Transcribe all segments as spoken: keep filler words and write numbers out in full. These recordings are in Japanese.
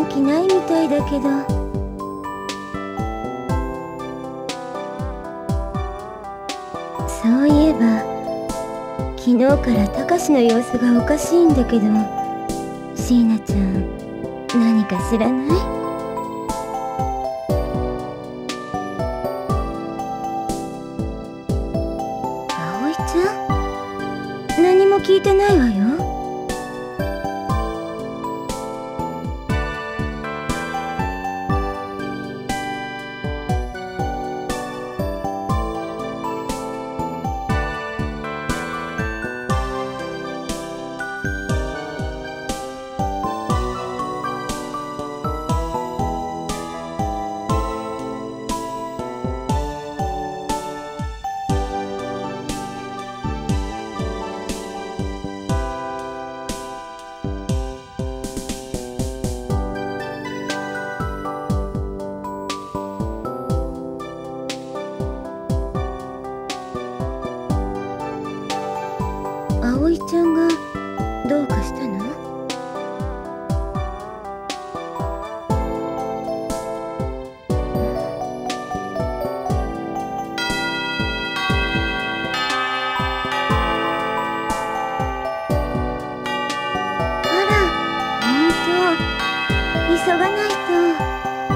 気ないみたいだけど。そういえば昨日からたかしの様子がおかしいんだけど、椎名ちゃん何か知らない？葵ちゃん、何も聞いてないわよ。葵ちゃんがどうかしたの？あら、ほんと急がないと。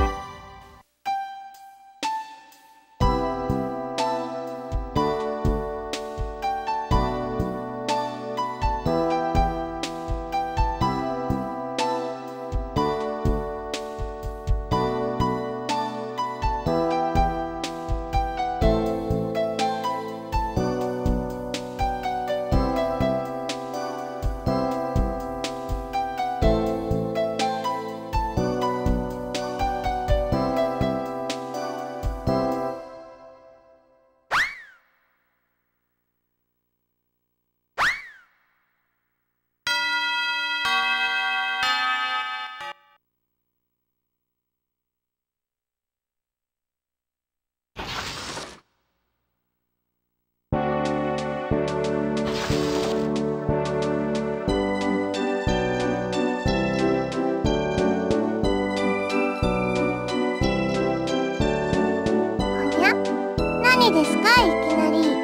何ですか、いきなり。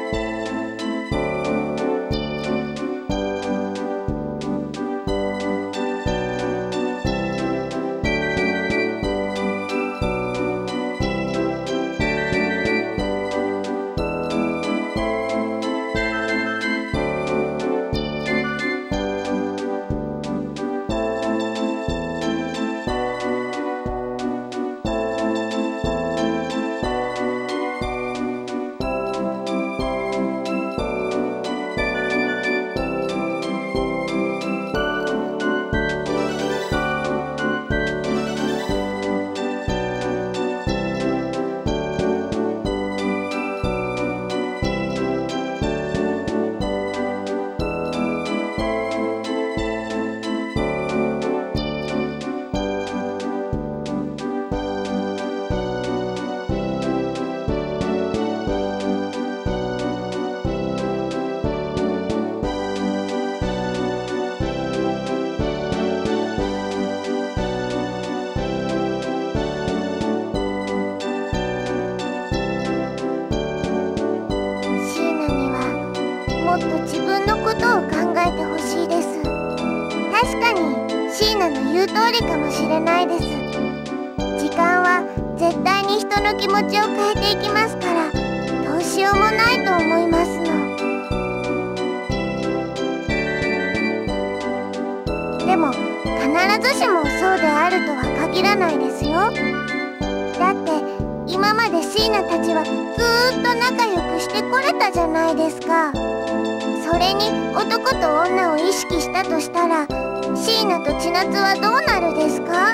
もっと自分のことを考えてほしいです。確かに椎名の言う通りかもしれないです。時間は絶対に人の気持ちを変えていきますから、どうしようもないと思いますの。でも必ずしもそうであるとは限らないですよ。だって今まで椎名たちはずーっと仲良くしてこれたじゃないですか。それに男と女を意識したとしたら、椎名と千夏はどうなるですか？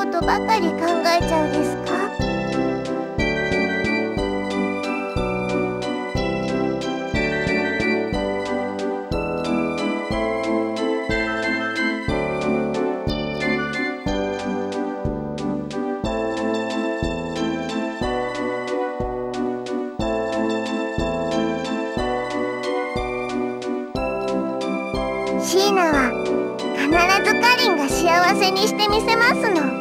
ことばかり考えちゃうですか？シーナは必ずカリンが幸せにしてみせますの。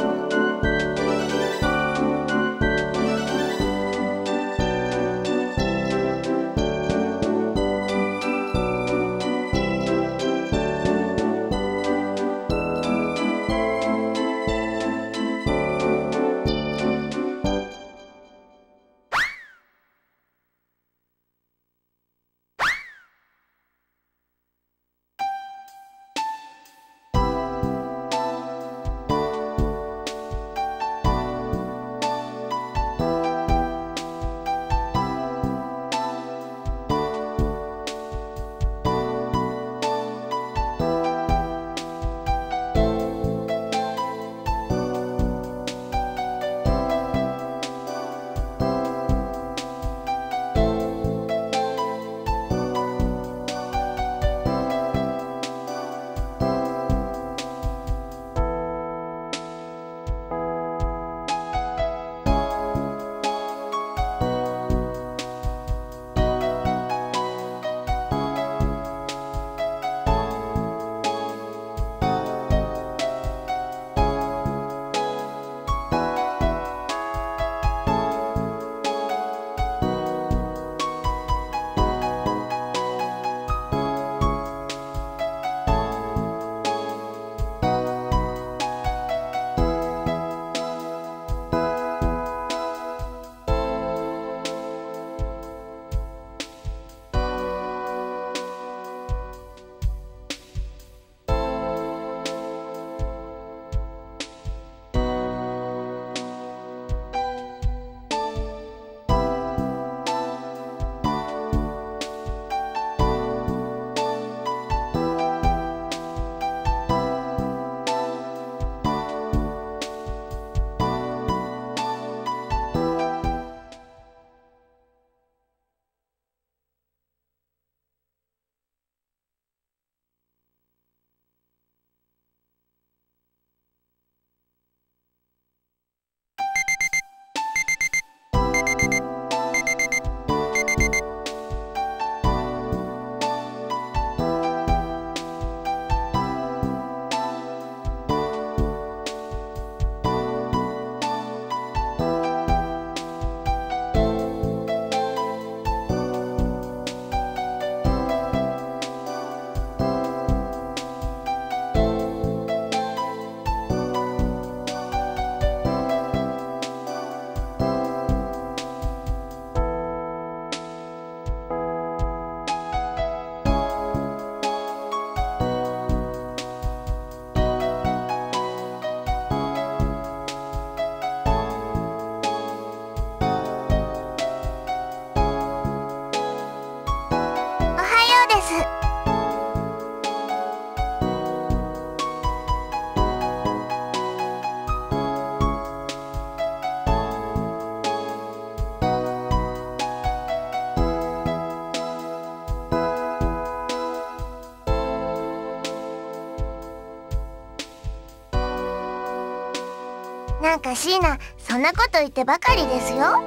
なんかシーナ、そんなこと言ってばかりですよ。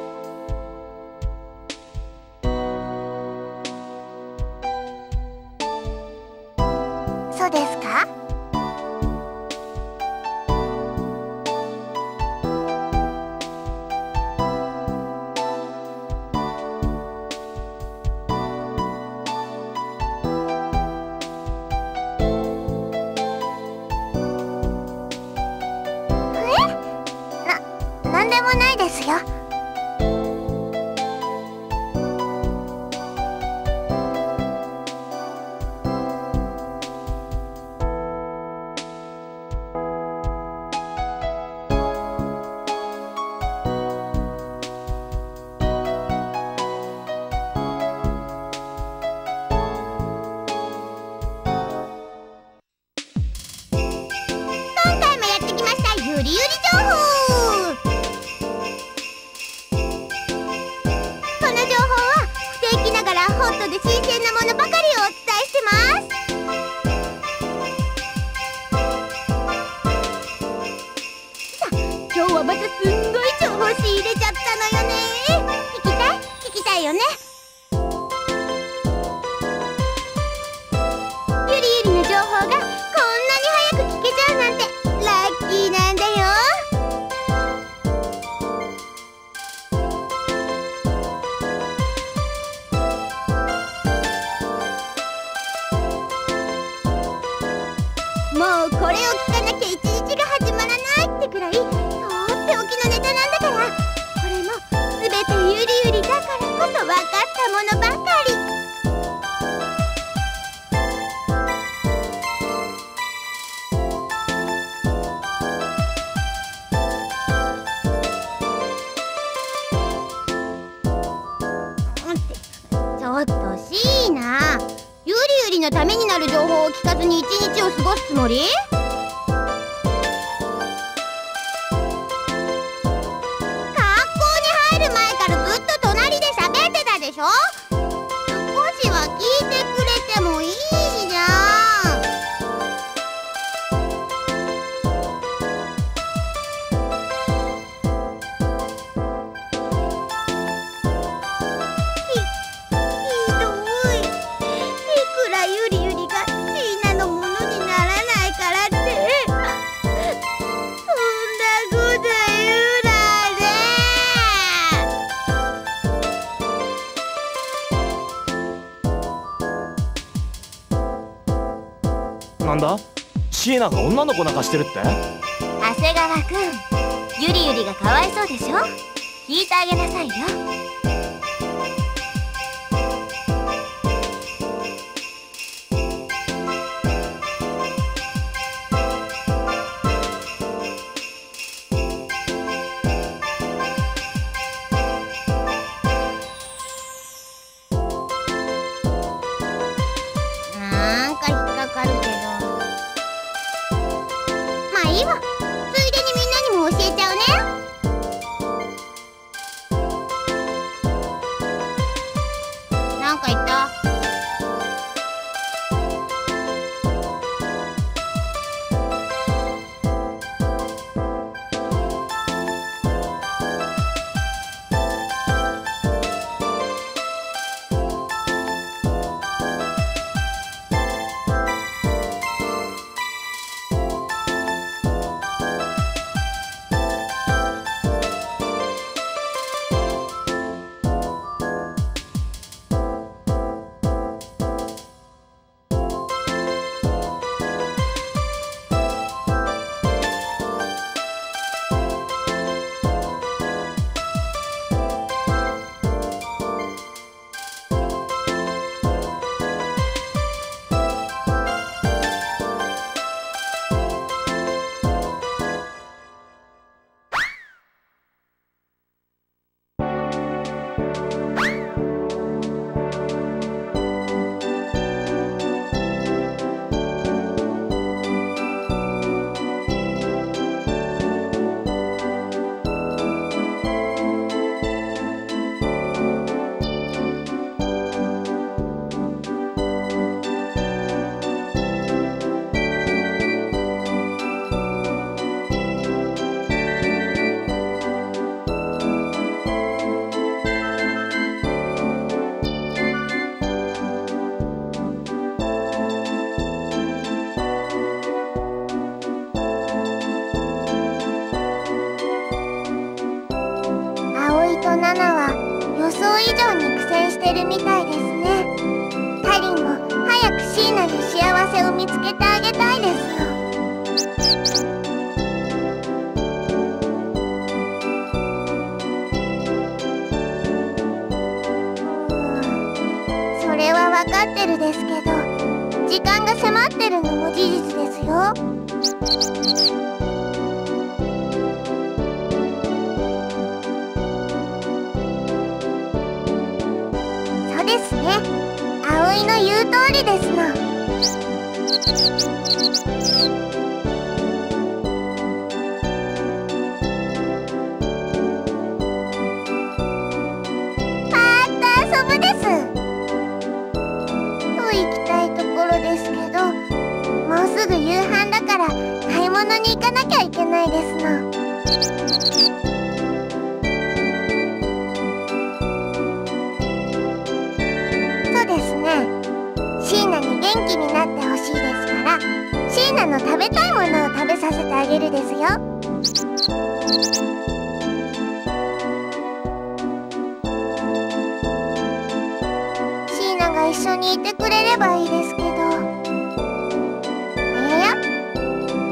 そうですか？なんでもないですよ。 これを聞かなきゃ一日が始まらないってくらいとっておきのネタなんだから、これも全てゆりゆりだからこそ分かったものばかり。ちょっとシーナ、ゆりゆりのためになる情報を聞かずに一日を過ごすつもり？学校に入る前からずっと隣で喋ってたでしょ。少しは聞いてくれてもいいじゃん。ひ、ひどい。いくらゆりゆりがシーナのものにならないからって、そんなこと言うなんて。 なんだ、シーナが女の子泣かしてるって？ 長谷川くん、ゆりゆりがかわいそうでしょ。聞いてあげなさいよ。なんか引っかかるけど、まあいいわ。ついでにみんなにも教えちゃうね。なんか言った？葵とナナは予想以上に苦戦してるみたいですね。カリンも早くシーナの幸せを見つけてあげたいですよ。それは分かってるですけど、時間が迫ってるのも事実ですよ。そうですね、葵の言う通りですの。パーッと遊ぶですと行きたいところですけど、もうすぐ夕飯だから買い物に行かなきゃいけないですの。そうですね、シーナに元気になってほしいですから、シーナの食べたいものを食べさせてあげるですよ。シーナが一緒にいてくれればいいですけど。あやや、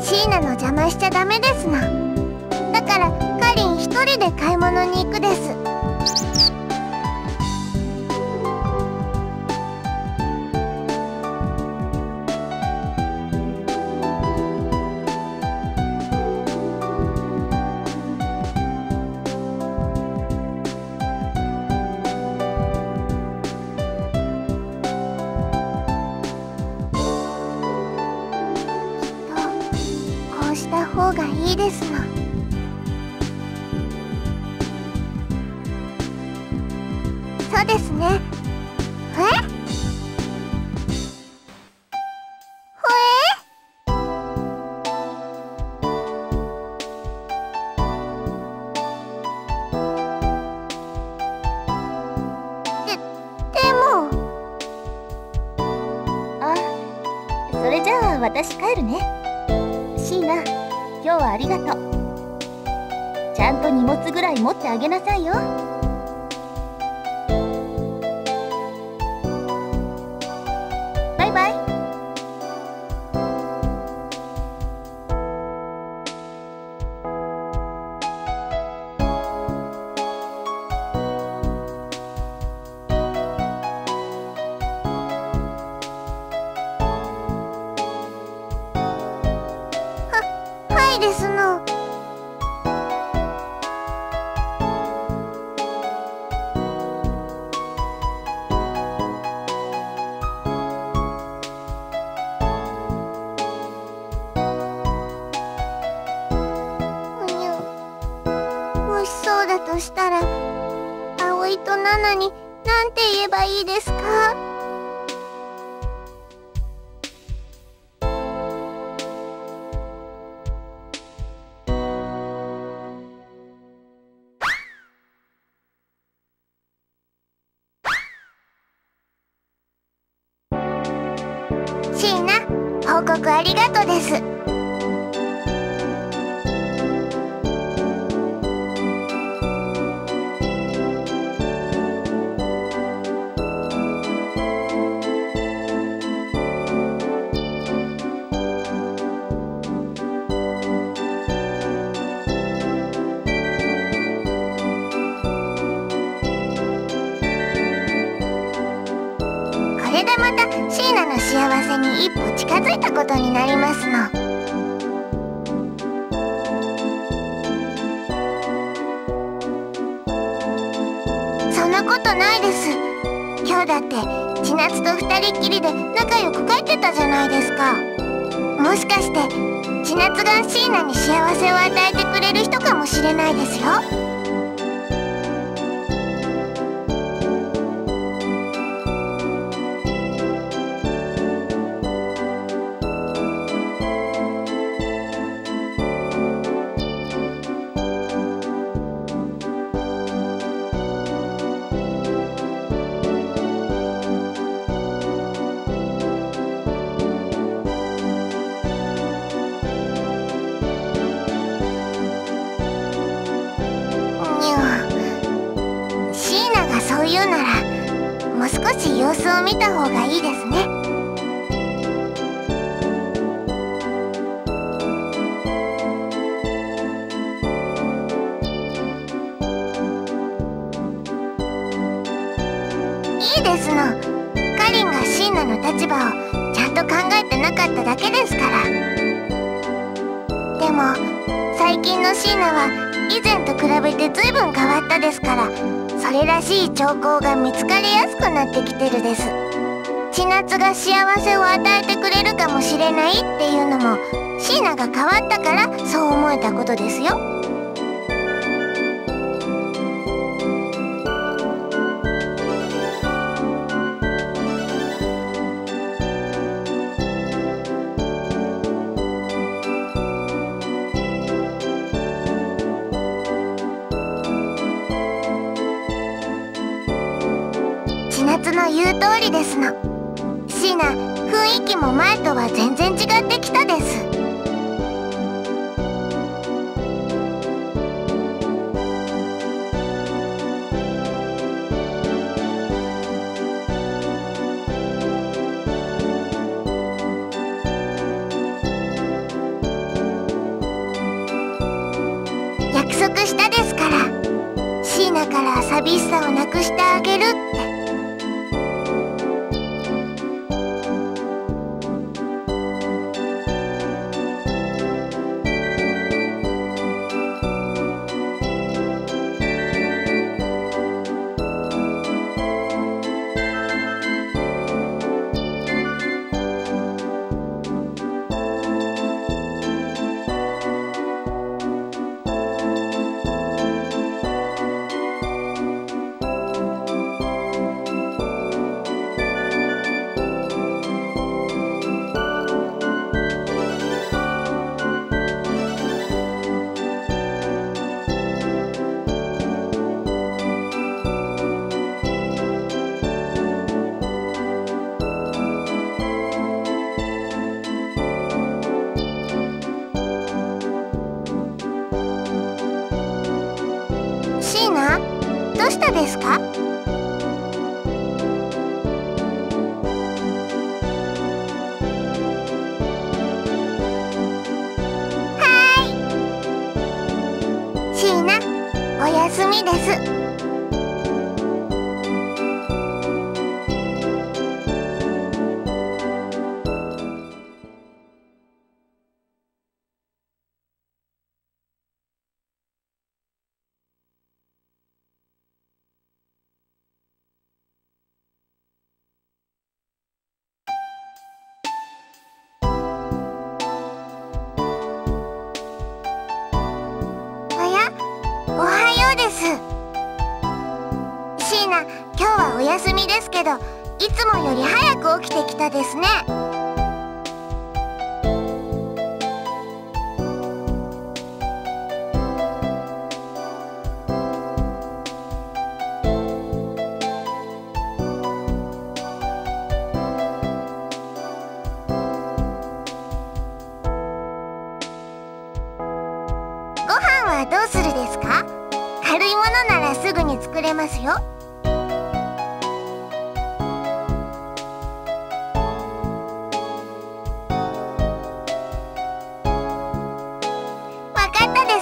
シーナの邪魔しちゃダメですの。だからかりん一人で買い物に行くです。した方がいいですの。そうですね。え？ほえ？で、でも。 あ、それじゃあ私帰るね。シーナ、今日はありがとう。ちゃんと荷物ぐらい持ってあげなさいよ。バイバイ。 はいですの。もしそうだとしたら、葵とナナに何て言えばいいですか？シーナ、報告ありがとうです。これでまたシーナの幸せに一歩近づいたことになりますの。そんなことないです。今日だって千夏と二人っきりで仲良く帰ってたじゃないですか。もしかして千夏がシーナに幸せを与えてくれる人かもしれないですよ。そういうならもう少し様子を見た方がいいですね。いいですの。かりんがシーナの立場をちゃんと考えてなかっただけですから。でも最近のシーナは以前と比べて随分変わったですから、それらしい兆候が見つかりやすくなってきてるです。千夏が幸せを与えてくれるかもしれないっていうのもシーナが変わったからそう思えたことですよ。千夏の言う通りですの。シーナ、雰囲気も前とは全然違ってきたです。 束したですから。椎名から寂しさをなくしてあげるって。椎名、どうしたですか？はーい。椎名、おやすみです。おはようです。椎名、今日はお休みですけど、いつもより早く起きてきたですね。ご飯はどうするですか？軽いものならすぐに作れますよ。わかったです。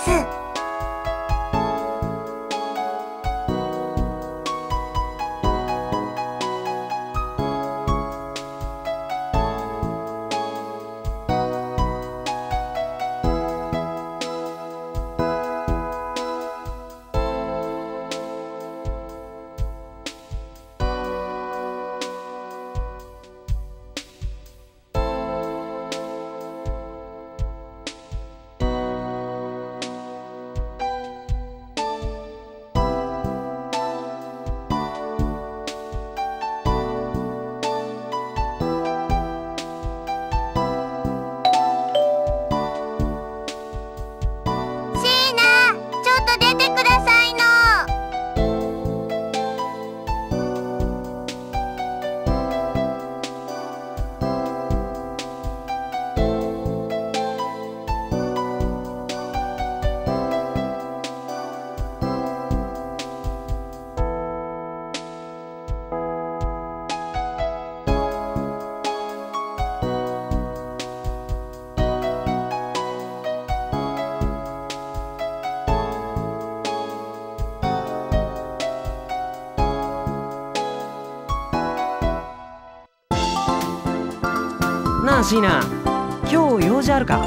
なあ椎名、今日用事あるか？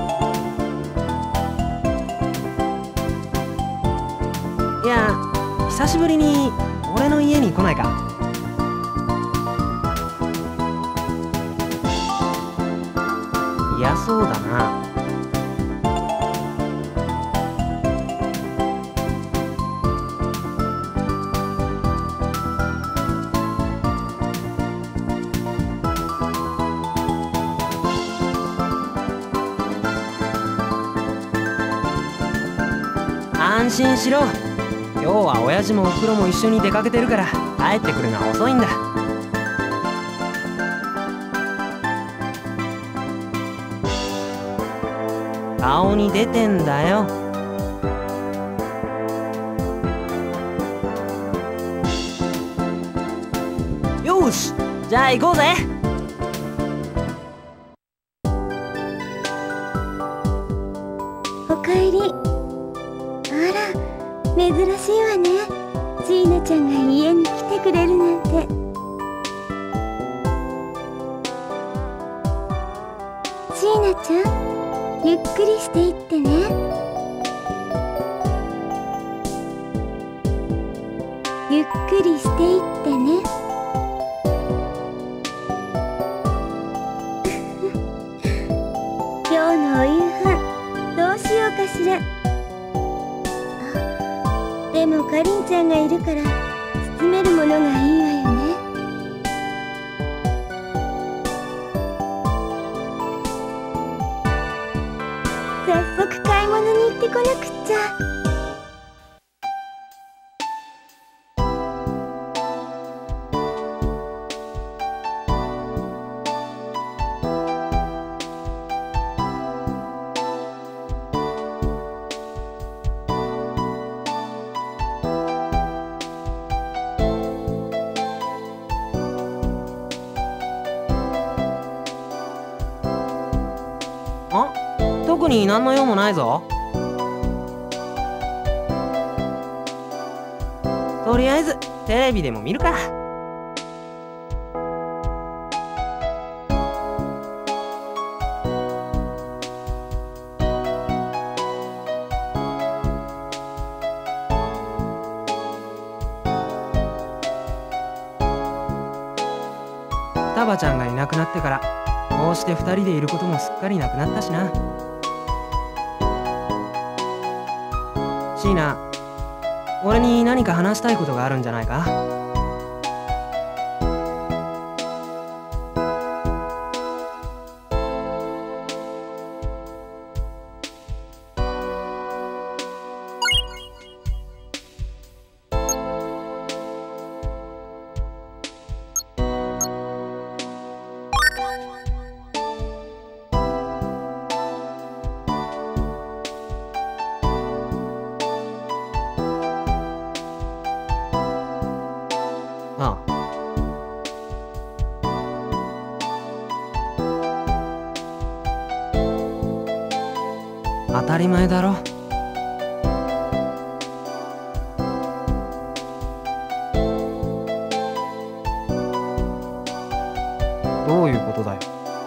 いや、久しぶりに俺の家に来ないか？いや、そうだな。安心しろ。今日は親父もおふくろも一緒に出かけてるから帰ってくるのは遅いんだ。顔に出てんだよ。よーし、じゃあ行こうぜ。 おかえり。あら、 珍しいわね。シーナちゃんが家に来てくれるなんて。シーナちゃん、ゆっくりしていってね。ゆっくりしていってね。今日のお夕飯どうしようかしら。でもかりんちゃんがいるから包めるものがいいわよね。早速買い物に行ってこなくっちゃ。 特に何の用もないぞ。とりあえずテレビでも見るか。双葉ちゃんがいなくなってからこうして二人でいることもすっかりなくなったしな。シーナ、俺に何か話したいことがあるんじゃないか？ああ。当たり前だろ。どういうことだよ。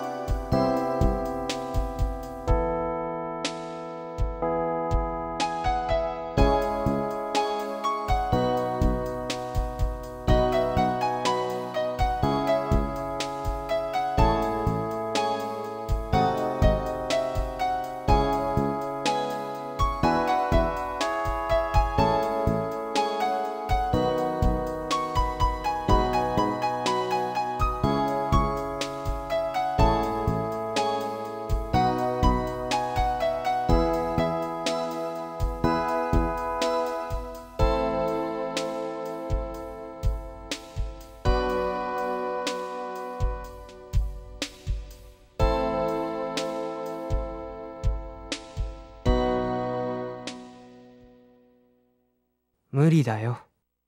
無理だよ。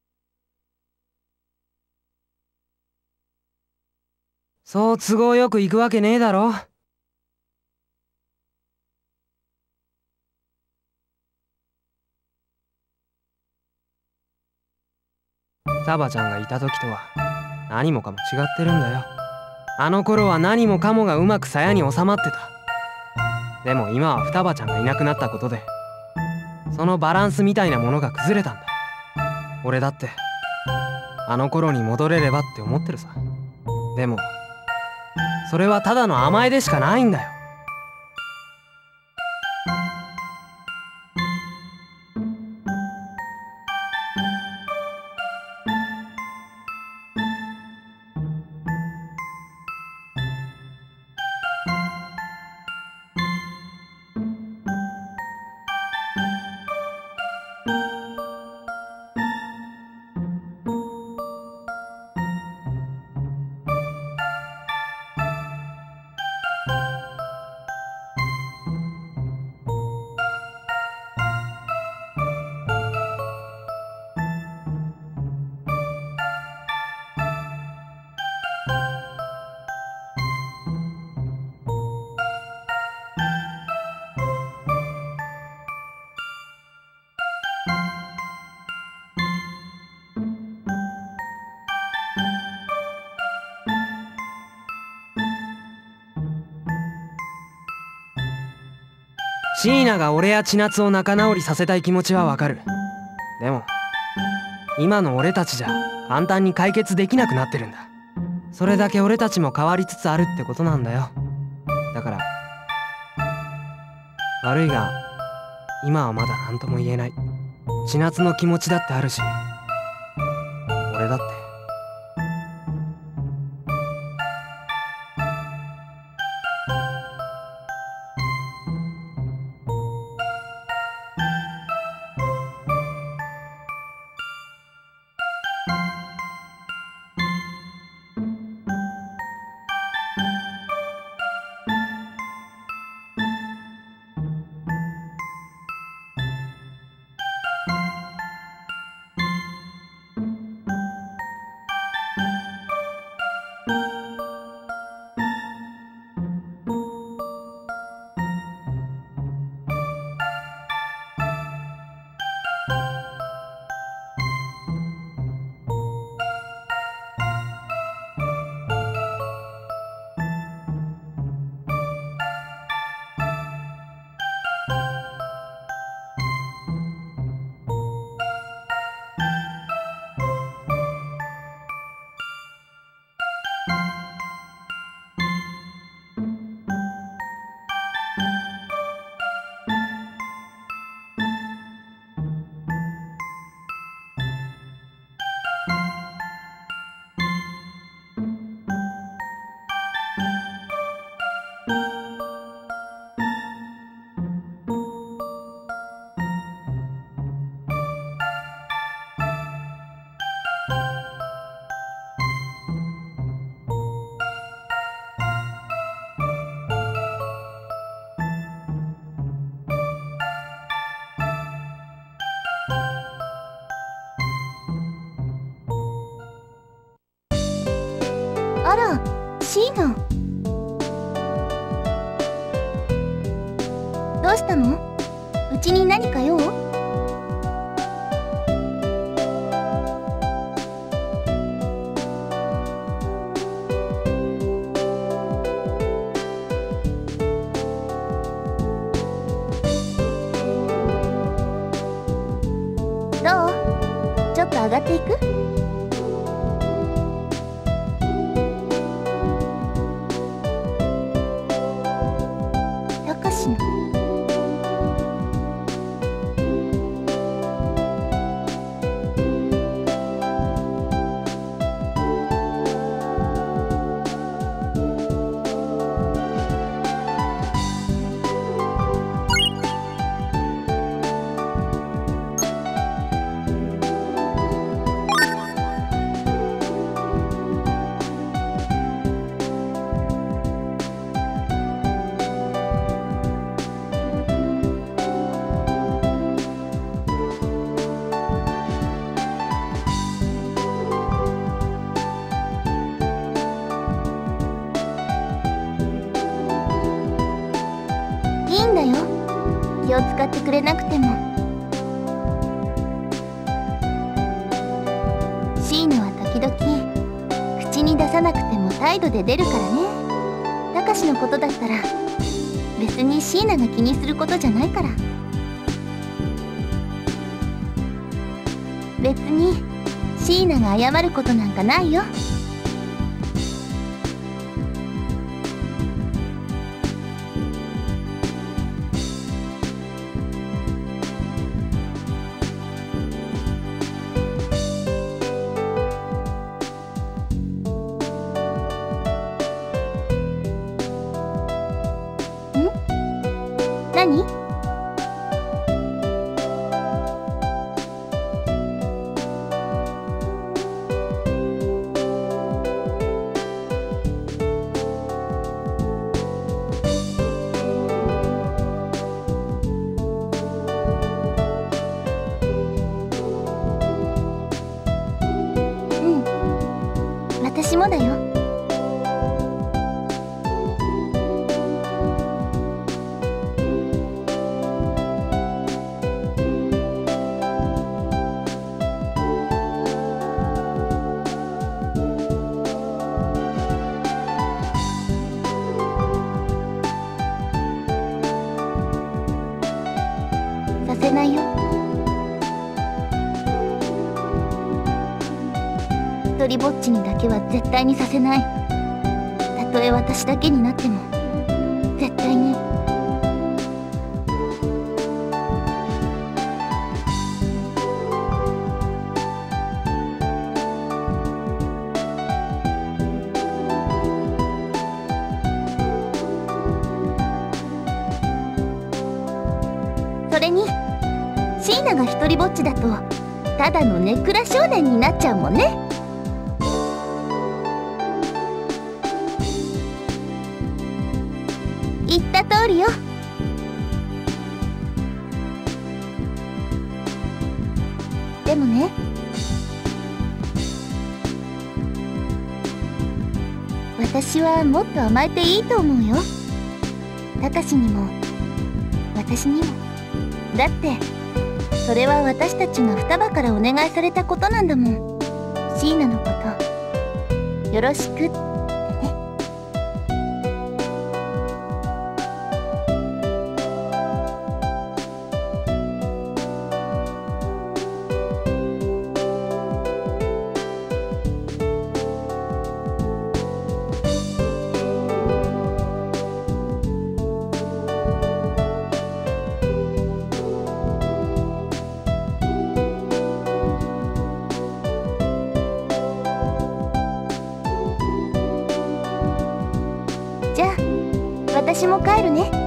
そう都合よく行くわけねえだろ。双葉ちゃんがいた時とは何もかも違ってるんだよ。あの頃は何もかもがうまく鞘に収まってた。でも今は双葉ちゃんがいなくなったことでそのバランスみたいなものが崩れたんだ。俺だってあの頃に戻れればって思ってるさ。でもそれはただの甘えでしかないんだよ。 椎名が俺や千夏を仲直りさせたい気持ちはわかる。でも今の俺たちじゃ簡単に解決できなくなってるんだ。それだけ俺たちも変わりつつあるってことなんだよ。だから悪いが今はまだ何とも言えない。千夏の気持ちだってあるし、俺だって。 あら、椎名。どうしたの？うちに何か用？どう？ちょっと上がっていく？いいんだよ、気を使ってくれなくても。椎名は時々口に出さなくても態度で出るからね。たかしのことだったら別に椎名が気にすることじゃないから。別に椎名が謝ることなんかないよ。何？うん、私もだよ。 ないよ。一人ぼっちにだけは絶対にさせない。たとえ私だけになっても絶対に。それに椎名が一人ぼっちだとただのネクラ少年になっちゃうもんね。言った通りよ。でもね、私はもっと甘えていいと思うよ。たかしにも私にも。だってそれは私たちが双葉からお願いされたことなんだもん。椎名のことよろしくってね。じゃあ私も帰るね。